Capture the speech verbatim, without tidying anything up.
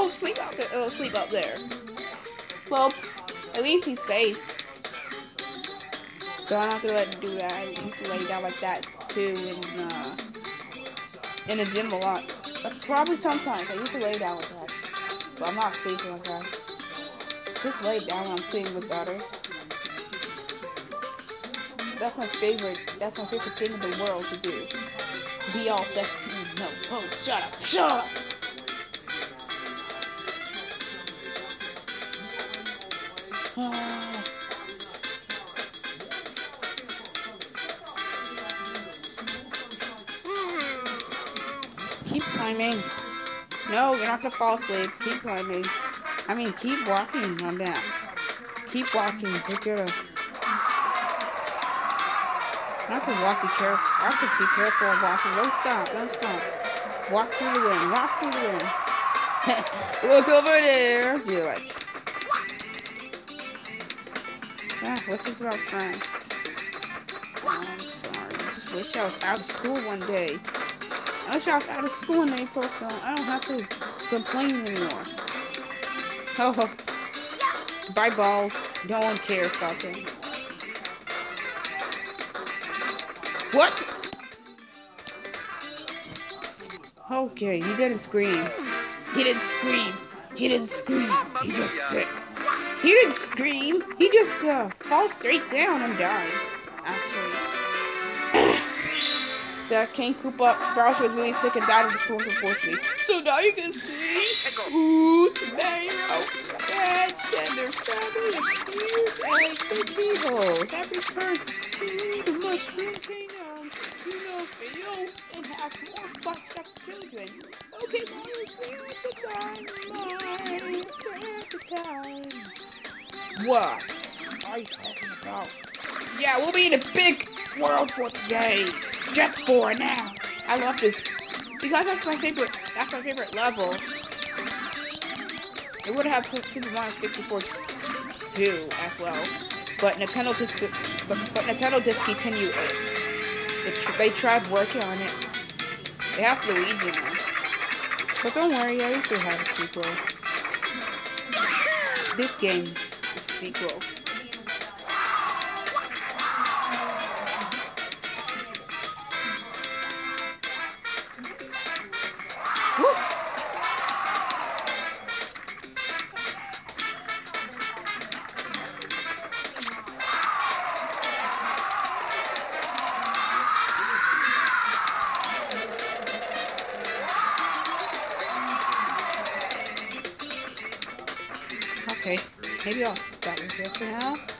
he'll sleep out there. He'll sleep up there. Well, at least he's safe. So I don't have to let him do that. I used to lay down like that too in uh, in the gym a lot. But probably sometimes I used to lay down like that, but I'm not sleeping like that. Just lay down when I'm sleeping with better. That's my favorite. That's my favorite thing in the world to do. Be all sexy. No, oh, shut up, shut up. Keep climbing. No, you're not gonna fall asleep. Keep climbing. I mean, keep walking on that. Keep walking. Take care of. Not to walk, be careful. I have to be careful of walking. Don't stop. Don't stop. Walk through the wind. Walk through the wind. Look over there. Do it. Ah, what's this about friends? Oh, I'm sorry. I just wish I was out of school one day. I wish I was out of school in April, so I don't have to complain anymore. Oh, bye balls. No one cares about them. What? Okay, he didn't scream. He didn't scream. He didn't scream. He just did. He didn't scream. He just uh, fall straight down and died. Actually. The King Koopa Browser was really sick and died of the storm unfortunately. So now you can see who today transgender family excuse and the beetles. Happy birthday to Mushroom Kingdom. You know, video and have more fun stuff children. Okay, Mario, see you at the time. Mario, see you at the time. What are you talking about? Yeah, we'll be in a big world for today. Just for now. I love this because that's my favorite. That's my favorite level. It would have put Super Mario sixty-four too as well, but Nintendo dis but, but Nintendo discontinued it. It. They tried working on it. They have Luigi now, but don't worry, I still have a sequel. This game is a sequel. Okay, maybe I'll stop with this for now.